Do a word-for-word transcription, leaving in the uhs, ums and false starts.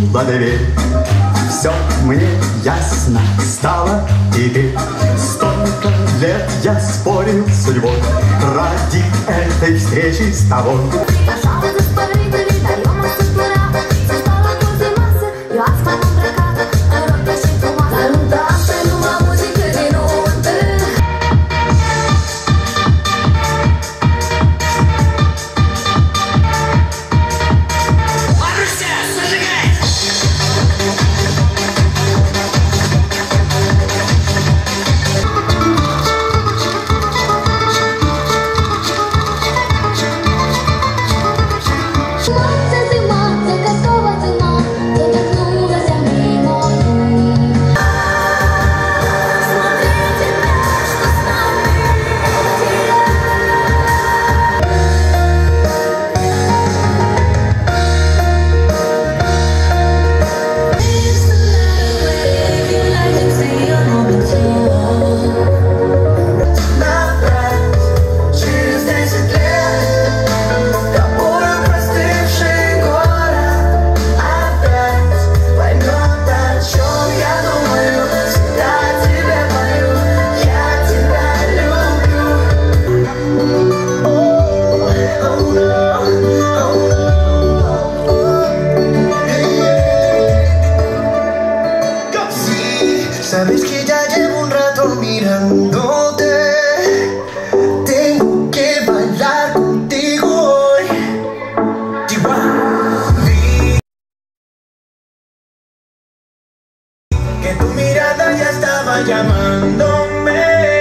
открыла дверь. Все мне ясно стало теперь. Столько лет я спорил с судьбой ради этой встречи с тобой. Sabes que ya llevo un rato mirándote. Tengo que bailar contigo hoy. Vi que tu mirada ya estaba llamándome.